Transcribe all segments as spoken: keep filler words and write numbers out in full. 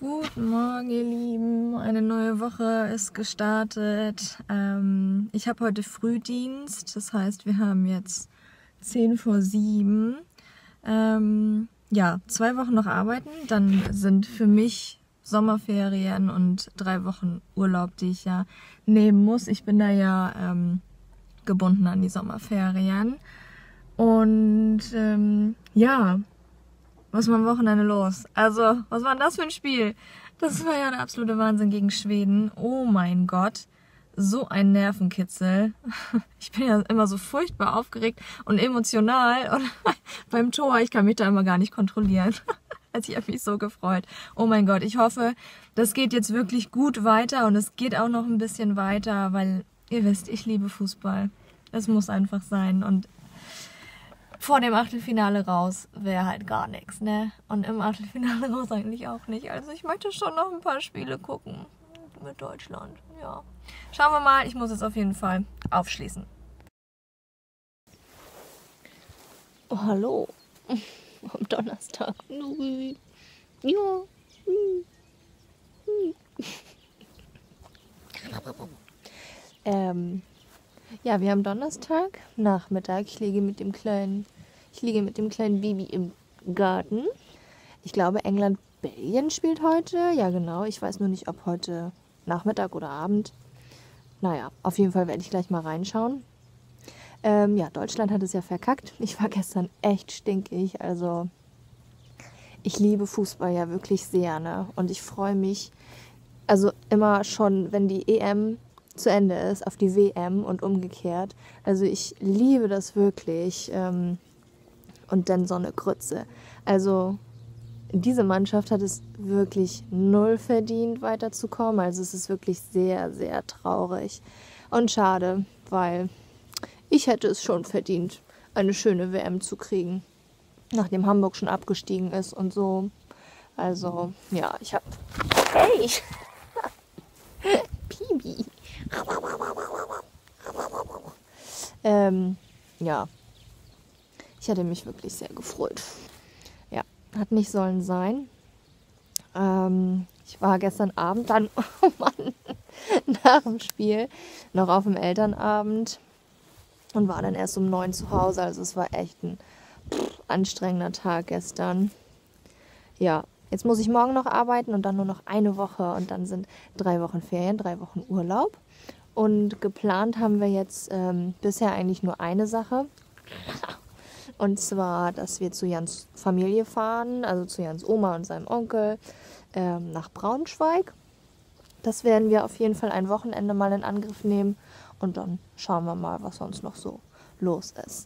Guten Morgen, ihr Lieben. Eine neue Woche ist gestartet. Ähm, ich habe heute Frühdienst, das heißt, wir haben jetzt zehn vor sieben. Ähm, ja, zwei Wochen noch arbeiten, dann sind für mich Sommerferien und drei Wochen Urlaub, die ich ja nehmen muss. Ich bin da ja ähm, gebunden an die Sommerferien. Und ähm, ja, was war am Wochenende los? Also, was war denn das für ein Spiel? Das war ja der absolute Wahnsinn gegen Schweden. Oh mein Gott, so ein Nervenkitzel. Ich bin ja immer so furchtbar aufgeregt und emotional. Und beim Tor, ich kann mich da immer gar nicht kontrollieren. Also ich habe mich so gefreut. Oh mein Gott, ich hoffe, das geht jetzt wirklich gut weiter. Und es geht auch noch ein bisschen weiter, weil ihr wisst, ich liebe Fußball. Es muss einfach sein. Und vor dem Achtelfinale raus wäre halt gar nichts, ne? Und im Achtelfinale raus eigentlich auch nicht. Also ich möchte schon noch ein paar Spiele gucken mit Deutschland, ja. Schauen wir mal, ich muss es auf jeden Fall aufschließen. Oh, hallo. Am Donnerstag. Ja. ähm, ja, wir haben Donnerstag, Nachmittag. Ich liege mit dem kleinen, ich liege mit dem kleinen Baby im Garten. Ich glaube, England-Belgien spielt heute. Ja, genau. Ich weiß nur nicht, ob heute Nachmittag oder Abend. Naja, auf jeden Fall werde ich gleich mal reinschauen. Ähm, ja, Deutschland hat es ja verkackt. Ich war gestern echt stinkig. Also, ich liebe Fußball ja wirklich sehr, ne? Und ich freue mich, also immer schon, wenn die E M zu Ende ist, auf die W M und umgekehrt. Also ich liebe das wirklich. Ähm, und dann so eine Grütze. Also diese Mannschaft hat es wirklich null verdient, weiterzukommen. Also es ist wirklich sehr, sehr traurig und schade, weil ich hätte es schon verdient, eine schöne W M zu kriegen, nachdem Hamburg schon abgestiegen ist und so. Also ja, ich habe... Hey! Pibi! Ähm, ja, ich hätte mich wirklich sehr gefreut. Ja, hat nicht sollen sein. Ähm, ich war gestern Abend dann, oh Mann, nach dem Spiel noch auf dem Elternabend und war dann erst um neun zu Hause. Also es war echt ein pff, anstrengender Tag gestern. Ja, jetzt muss ich morgen noch arbeiten und dann nur noch eine Woche und dann sind drei Wochen Ferien, drei Wochen Urlaub. Und geplant haben wir jetzt ähm, bisher eigentlich nur eine Sache. Und zwar, dass wir zu Jans Familie fahren, also zu Jans Oma und seinem Onkel ähm, nach Braunschweig. Das werden wir auf jeden Fall ein Wochenende mal in Angriff nehmen. Und dann schauen wir mal, was sonst noch so los ist.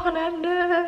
Wochenende.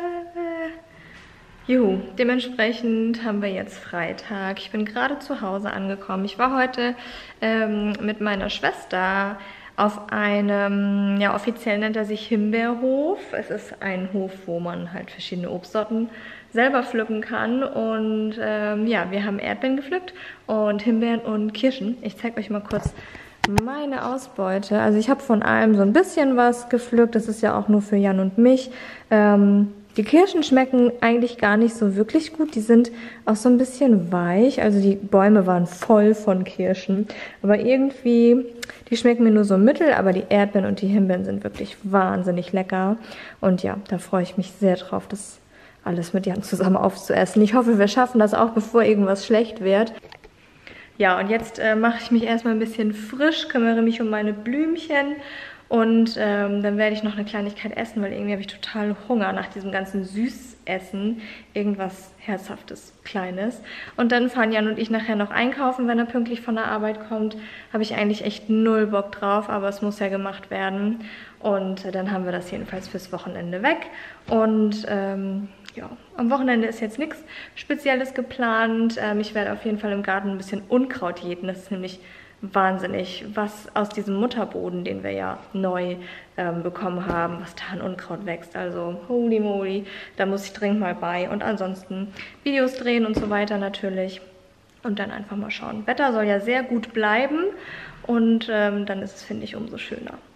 Juhu, dementsprechend haben wir jetzt Freitag. Ich bin gerade zu Hause angekommen. Ich war heute ähm, mit meiner Schwester auf einem, ja, offiziell nennt er sich Himbeerhof. Es ist ein Hof, wo man halt verschiedene Obstsorten selber pflücken kann. Und ähm, ja, wir haben Erdbeeren gepflückt und Himbeeren und Kirschen. Ich zeige euch mal kurz meine Ausbeute. Also ich habe von allem so ein bisschen was gepflückt. Das ist ja auch nur für Jan und mich. Ähm, Die Kirschen schmecken eigentlich gar nicht so wirklich gut. Die sind auch so ein bisschen weich. Also die Bäume waren voll von Kirschen. Aber irgendwie, die schmecken mir nur so mittel. Aber die Erdbeeren und die Himbeeren sind wirklich wahnsinnig lecker. Und ja, da freue ich mich sehr drauf, das alles mit Jan zusammen aufzuessen. Ich hoffe, wir schaffen das auch, bevor irgendwas schlecht wird. Ja, und jetzt äh, mache ich mich erstmal ein bisschen frisch, kümmere mich um meine Blümchen. Und ähm, dann werde ich noch eine Kleinigkeit essen, weil irgendwie habe ich total Hunger nach diesem ganzen Süßessen. Irgendwas Herzhaftes, Kleines. Und dann fahren Jan und ich nachher noch einkaufen, wenn er pünktlich von der Arbeit kommt. Habe ich eigentlich echt null Bock drauf, aber es muss ja gemacht werden. Und äh, dann haben wir das jedenfalls fürs Wochenende weg. Und ähm, ja, am Wochenende ist jetzt nichts Spezielles geplant. Ähm, ich werde auf jeden Fall im Garten ein bisschen Unkraut jäten. Das ist nämlich wahnsinnig, was aus diesem Mutterboden, den wir ja neu ähm, bekommen haben, was da an Unkraut wächst. Also holy moly, da muss ich dringend mal bei. Und ansonsten Videos drehen und so weiter natürlich. Und dann einfach mal schauen. Wetter soll ja sehr gut bleiben und ähm, dann ist es, finde ich, umso schöner.